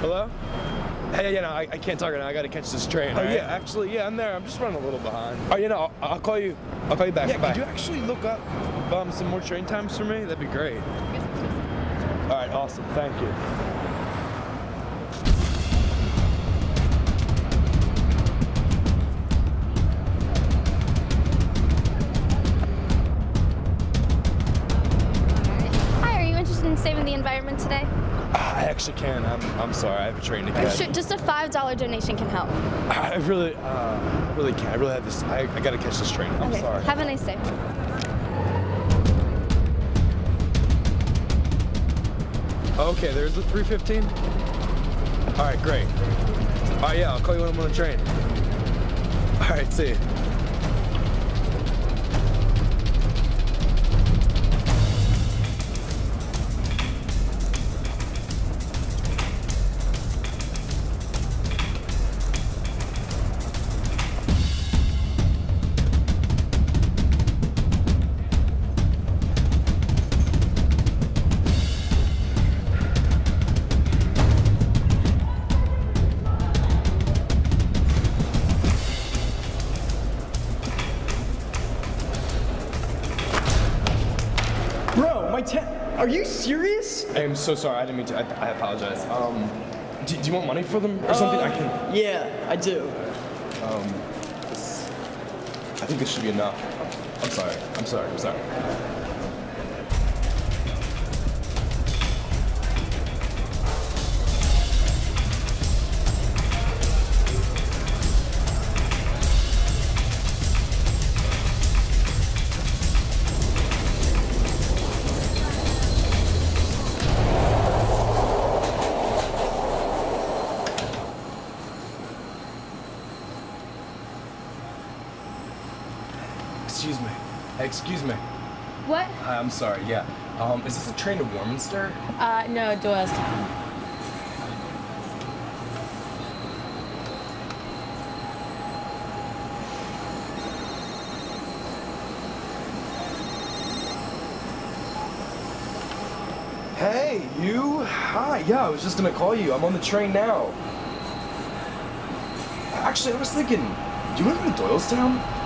Hello? Hey, no, I can't talk right now. I gotta catch this train. Oh, right? Yeah, actually, yeah, I'm there. I'm just running a little behind. Oh, I'll call you. I'll call you back. Yeah, could you actually look up some more train times for me? That'd be great. All right, awesome. Thank you. Hi, are you interested in saving the environment today? I actually can. I'm sorry. I have a train to catch. Sure, just a $5 donation can help. I really can't. I really have this. I gotta catch this train. I'm sorry. Have a nice day. Okay, there's the 3:15. All right, great. All right, yeah, I'll call you when I'm on the train. All right, see you. Bro, are you serious? I'm so sorry. I didn't mean to. I apologize. Do you want money for them or something? I can. Yeah, I do. I think this should be enough. I'm sorry. Excuse me. What? Hi, I'm sorry, yeah. Is this a train to Warminster? No, Doylestown. Hey, you? Hi, yeah, I was just gonna call you. I'm on the train now. Actually, I was thinking, do you live in Doylestown?